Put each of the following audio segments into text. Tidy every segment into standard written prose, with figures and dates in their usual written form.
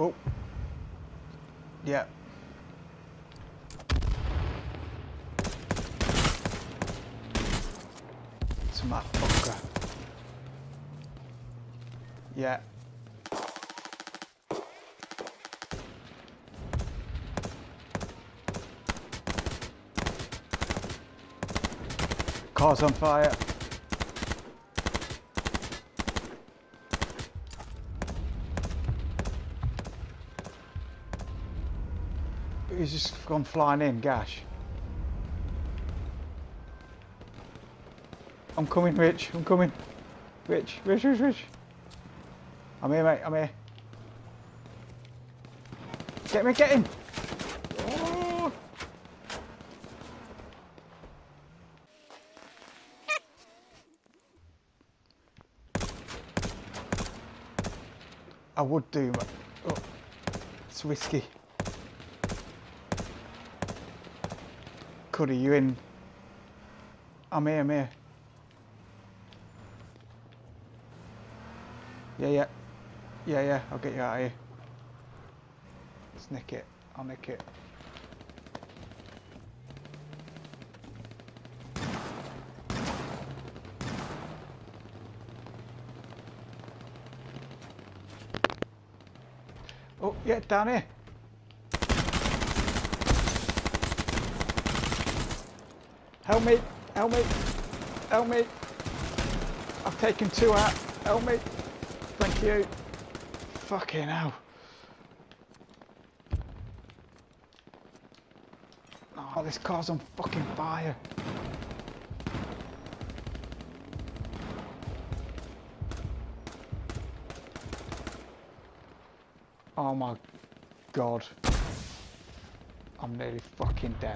Oh. Yeah. Some that fucker. Yeah. Car's on fire. He's just gone flying in, Gash. I'm coming, Rich. I'm coming. Rich. I'm here, mate. I'm here. Get me, get him. Oh. I would do, but oh, it's risky. Cuddy, you in? I'm here, I'm here. Yeah, I'll get you out of here. Let's nick it. I'll nick it. Oh, yeah, down here. Help me, help me, help me. I've taken 2 out. Help me. Thank you. Fucking hell. Oh, this car's on fucking fire. Oh my God. I'm nearly fucking dead.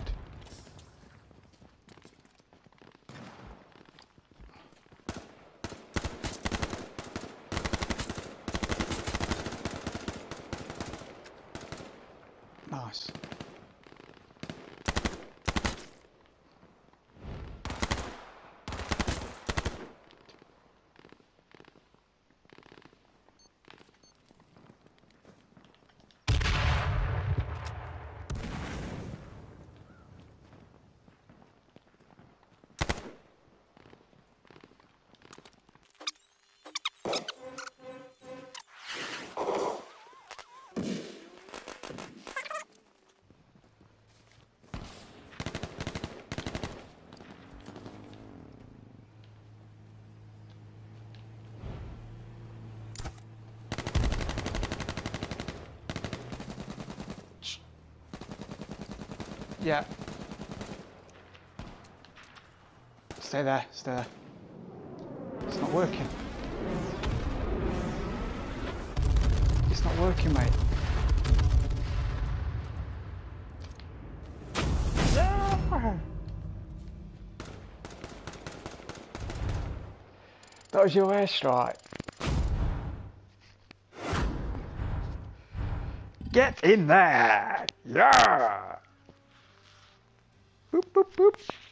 Nice. Yeah. Stay there, stay there. It's not working. It's not working, mate. No! That was your airstrike. Get in there! Yeah! Boop, boop, boop.